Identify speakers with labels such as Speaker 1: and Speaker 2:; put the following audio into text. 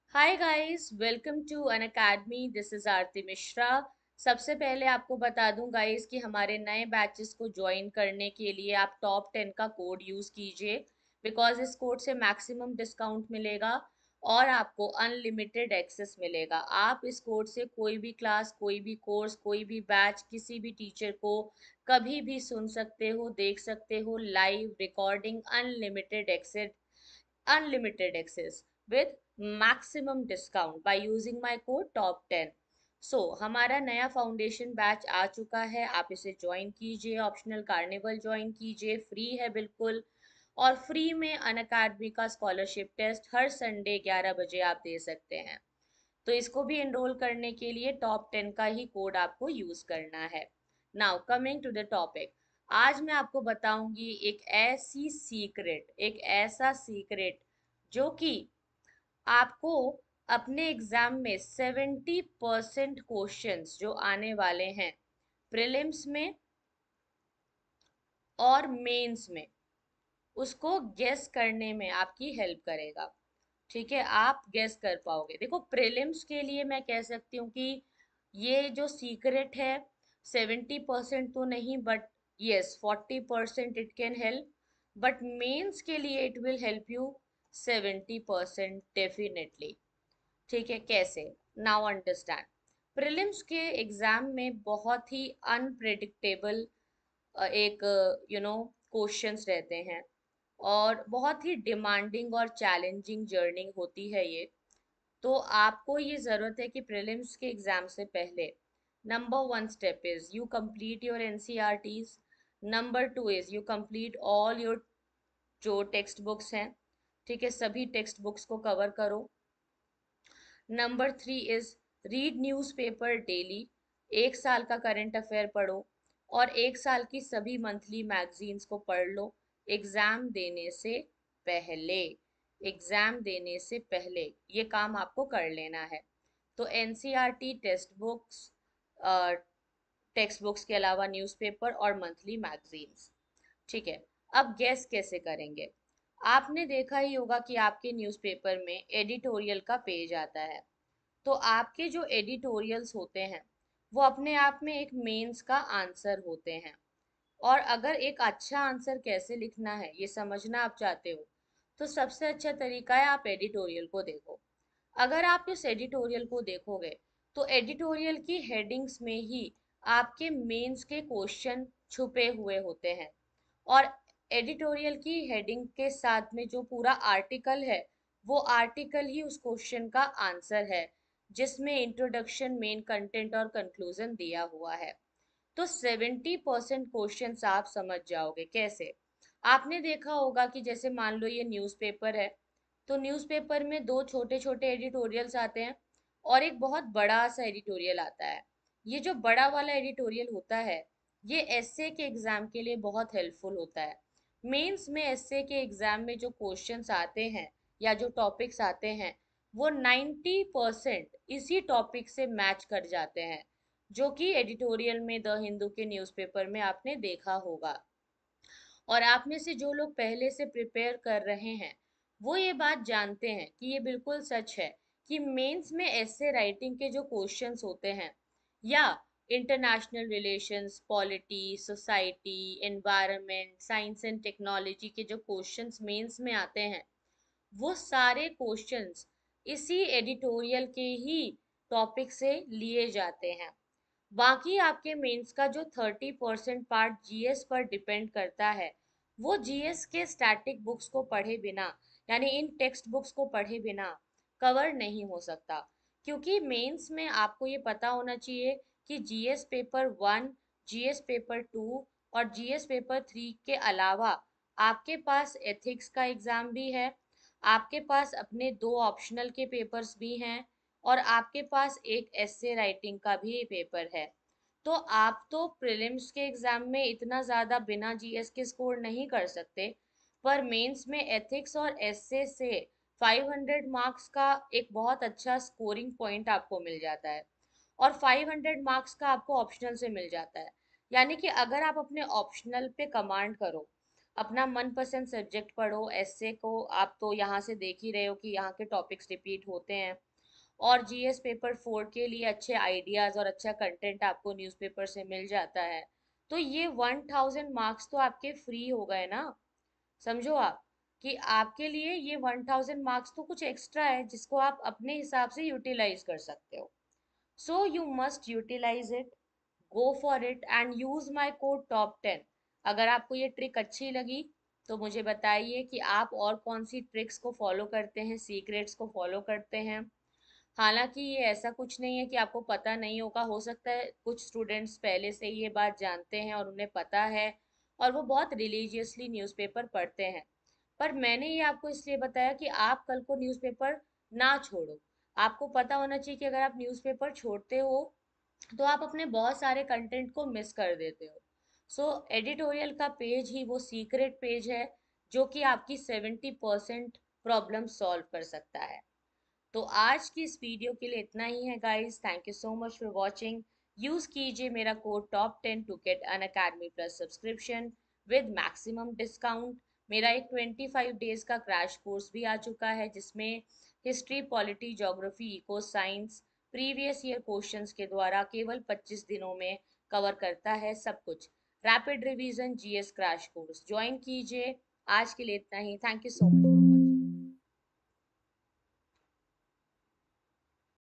Speaker 1: Hi guys, welcome to Unacademy. This is Aarti Mishra. सबसे पहले आपको बता दूं गाइस कि हमारे नए बैचेस को ज्वाइन करने के लिए आप टॉप 10 का कोड यूज़ कीजिए, बिकॉज इस कोड से मैक्सिमम डिस्काउंट मिलेगा और आपको अनलिमिटेड एक्सेस मिलेगा। आप इस कोड से कोई भी क्लास, कोई भी कोर्स, कोई भी बैच, किसी भी टीचर को कभी भी सुन सकते हो, देख सकते हो, live recording, unlimited access with maximum discount by using my code top 10। So हमारा नया फाउंडेशन बैच आ चुका है, आप इसे ज्वाइन कीजिए, ऑप्शनल कार्निवल ज्वाइन कीजिए, फ्री है बिल्कुल। और फ्री में अनअकैडमी का स्कॉलरशिप टेस्ट हर संडे 11 बजे आप दे सकते हैं। तो इसको भी एनरोल करने के लिए टॉप 10 का ही कोड आपको यूज करना है। Now coming to the topic. आज मैं आपको बताऊंगी एक ऐसा सीक्रेट जो कि आपको अपने एग्जाम में 70% क्वेश्चंस जो आने वाले हैं प्रीलिम्स में और मेंस में, उसको गेस करने में आपकी हेल्प करेगा। ठीक है, आप गेस कर पाओगे। देखो, प्रीलिम्स के लिए मैं कह सकती हूँ कि ये जो सीक्रेट है 70% तो नहीं, but yes 40% it can help. But mains के लिए it will help you 70% definitely. ठीक है, कैसे? Now understand. प्रीलिम्स के एग्जाम में बहुत ही अनप्रेडिक्टेबल एक क्वेश्चंस रहते हैं और बहुत ही डिमांडिंग और चैलेंजिंग जर्नी होती है ये। तो आपको ये ज़रूरत है कि प्रीलिम्स के एग्ज़ाम से पहले number one step is you complete your NCERTs. Number two is you complete all your जो टेक्स्ट बुक्स हैं। ठीक है, सभी टेक्स्ट बुक्स को कवर करो। Number three is read newspaper daily. एक साल का करंट अफेयर पढ़ो और एक साल की सभी मंथली मैगजीन्स को पढ़ लो एग्ज़ाम देने से पहले। एग्ज़ाम देने से पहले ये काम आपको कर लेना है। तो एनसीईआरटी टेक्स्ट बुक्स के अलावा न्यूज़पेपर और मंथली मैगजीन्स। ठीक है, अब गैस कैसे करेंगे? आपने देखा ही होगा कि आपके न्यूज़पेपर में एडिटोरियल का पेज आता है। तो आपके जो एडिटोरियल्स होते हैं वो अपने आप में एक मेंस का आंसर होते हैं। और अगर एक अच्छा आंसर कैसे लिखना है ये समझना आप चाहते हो, तो सबसे अच्छा तरीका है आप एडिटोरियल को देखो। अगर आप इस एडिटोरियल को देखोगे तो एडिटोरियल की हेडिंग्स में ही आपके मेंस के क्वेश्चन छुपे हुए होते हैं। और एडिटोरियल की हेडिंग के साथ में जो पूरा आर्टिकल है, वो आर्टिकल ही उस क्वेश्चन का आंसर है, जिसमें इंट्रोडक्शन, मेन कंटेंट और कंक्लूजन दिया हुआ है। तो 70% क्वेश्चंस आप समझ जाओगे कैसे। आपने देखा होगा कि जैसे मान लो ये न्यूज़पेपर है, तो न्यूज़पेपर में दो छोटे छोटे एडिटोरियल्स आते हैं और एक बहुत बड़ा सा एडिटोरियल आता है। ये जो बड़ा वाला एडिटोरियल होता है, ये एसए के एग्जाम के लिए बहुत हेल्पफुल होता है। मेंस में एसए के एग्जाम में जो क्वेश्चंस आते हैं या जो टॉपिक्स आते हैं, वो 90% इसी टॉपिक से मैच कर जाते हैं, जो कि एडिटोरियल में द हिंदू के न्यूज़पेपर में आपने देखा होगा। और आप में से जो लोग पहले से प्रिपेयर कर रहे हैं, वो ये बात जानते हैं कि ये बिल्कुल सच है कि मेंस में ऐसे राइटिंग के जो क्वेश्चंस होते हैं, या international relations, polity, society, environment, science and technology के जो क्वेश्चंस मेंस में आते हैं, वो सारे क्वेश्चंस इसी एडिटोरियल के ही टॉपिक से लिए जाते हैं। बाकी आपके मेंस का जो 30% पार्ट जीएस पर डिपेंड करता है, वो जीएस के स्टैटिक बुक्स को पढ़े बिना, यानी इन टेक्स्ट बुक्स को पढ़े बिना कवर नहीं हो सकता। क्योंकि मेंस में आपको ये पता होना चाहिए कि जीएस पेपर 1, जीएस पेपर 2 और जीएस पेपर 3 के अलावा आपके पास एथिक्स का एग्जाम भी है, आपके पास अपने दो ऑप्शनल के पेपर्स भी हैं, और आपके पास एक एसे राइटिंग का भी पेपर है। तो आप तो प्रीलिम्स के एग्जाम में इतना ज़्यादा बिना जीएस के स्कोर नहीं कर सकते, पर मेंस में एथिक्स और एसे से 500 मार्क्स का एक बहुत अच्छा स्कोरिंग पॉइंट आपको मिल जाता है। और 500 मार्क्स का आपको ऑप्शनल से मिल जाता है। यानी कि अगर आप अपने ऑप्शनल पे कमांड करो अपना मनपसंद सब्जेक्ट पढ़ो। एसए को आप तो यहाँ से देख ही रहे हो कि यहाँ के टॉपिक्स रिपीट होते हैं। और जीएस पेपर 4 के लिए अच्छे आइडियाज और अच्छा कंटेंट आपको न्यूज़पेपर से मिल जाता है। तो ये 1000 मार्क्स तो आपके फ्री हो गए ना। समझो आप कि आपके लिए ये 1000 मार्क्स तो कुछ एक्स्ट्रा है जिसको आप अपने हिसाब से यूटिलाइज कर सकते हो। So you must utilize it, go for it and use my code top 10। अगर आपको ये ट्रिक अच्छी लगी तो मुझे बताइए कि आप और कौन सी ट्रिक्स को फॉलो करते हैं, सीक्रेट्स को फॉलो करते हैं। हालांकि ये ऐसा कुछ नहीं है कि आपको पता नहीं होगा, हो सकता है कुछ स्टूडेंट्स पहले से ये बात जानते हैं और उन्हें पता है और वो बहुत रिलीजियसली न्यूज़पेपर पढ़ते हैं। पर मैंने ये आपको इसलिए बताया कि आप कल को न्यूज़पेपर ना छोड़ो। आपको पता होना चाहिए कि अगर आप न्यूज़पेपर छोड़ते हो तो आप अपने बहुत सारे कंटेंट को मिस कर देते हो। सो एडिटोरियल का पेज ही वो सीक्रेट पेज है जो कि आपकी 70% प्रॉब्लम सॉल्व कर सकता है। तो आज की इस वीडियो के लिए इतना ही है guys. Thank you so much for watching. Use कीजिए मेरा code top 10 to get Unacademy plus subscription with maximum discount. मेरा एक 25 डेज का क्रैश कोर्स भी आ चुका है जिसमें history, polity, geography, eco science previous year questions के द्वारा केवल 25 दिनों में कवर करता है सब कुछ। Rapid revision GS crash course join कीजिए। आज के लिए इतना ही। Thank you so much.